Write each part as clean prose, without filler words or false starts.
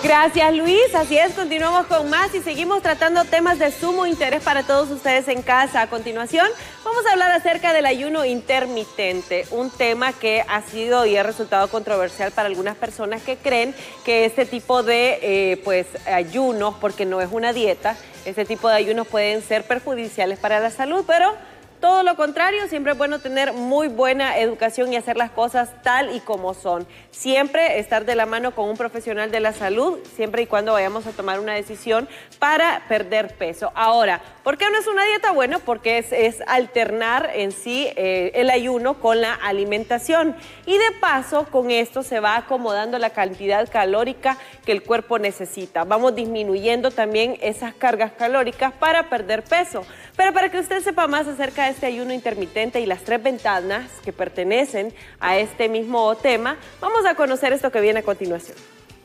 Gracias, Luis. Así es, continuamos con más y seguimos tratando temas de sumo interés para todos ustedes en casa. A continuación, vamos a hablar acerca del ayuno intermitente, un tema que ha sido y ha resultado controversial para algunas personas que creen que este tipo de ayunos, porque no es una dieta, este tipo de ayunos pueden ser perjudiciales para la salud, pero todo lo contrario, siempre es bueno tener muy buena educación y hacer las cosas tal y como son. Siempre estar de la mano con un profesional de la salud, siempre y cuando vayamos a tomar una decisión para perder peso. Ahora, ¿por qué no es una dieta? Bueno, porque es alternar en sí el ayuno con la alimentación. Y de paso, con esto se va acomodando la cantidad calórica que el cuerpo necesita. Vamos disminuyendo también esas cargas calóricas para perder peso. Pero para que usted sepa más acerca de este ayuno intermitente y las 3 ventanas que pertenecen a este mismo tema, vamos a conocer esto que viene a continuación.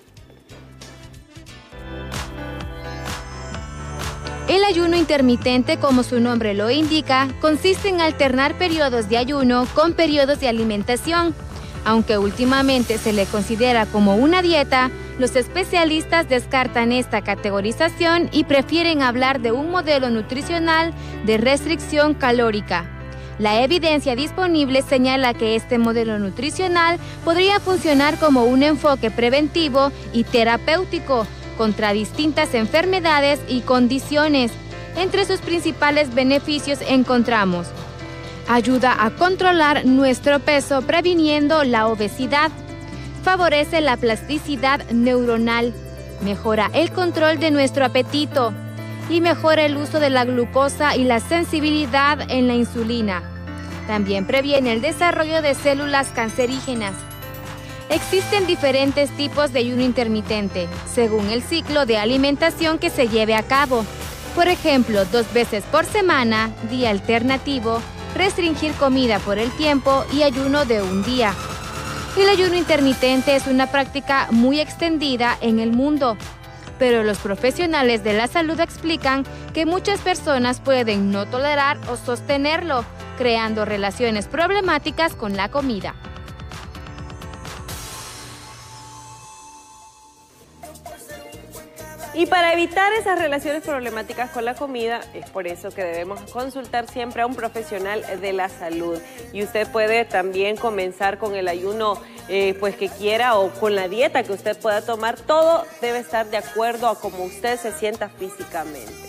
El ayuno intermitente, como su nombre lo indica, consiste en alternar periodos de ayuno con periodos de alimentación. Aunque últimamente se le considera como una dieta, los especialistas descartan esta categorización y prefieren hablar de un modelo nutricional de restricción calórica. La evidencia disponible señala que este modelo nutricional podría funcionar como un enfoque preventivo y terapéutico contra distintas enfermedades y condiciones. Entre sus principales beneficios encontramos: ayuda a controlar nuestro peso previniendo la obesidad, favorece la plasticidad neuronal, mejora el control de nuestro apetito y mejora el uso de la glucosa y la sensibilidad en la insulina. También previene el desarrollo de células cancerígenas. Existen diferentes tipos de ayuno intermitente, según el ciclo de alimentación que se lleve a cabo. Por ejemplo, 2 veces por semana, día alternativo, restringir comida por el tiempo y ayuno de un día. El ayuno intermitente es una práctica muy extendida en el mundo, pero los profesionales de la salud explican que muchas personas pueden no tolerar o sostenerlo, creando relaciones problemáticas con la comida. Y para evitar esas relaciones problemáticas con la comida, es por eso que debemos consultar siempre a un profesional de la salud. Y usted puede también comenzar con el ayuno que quiera o con la dieta que usted pueda tomar. Todo debe estar de acuerdo a cómo usted se sienta físicamente.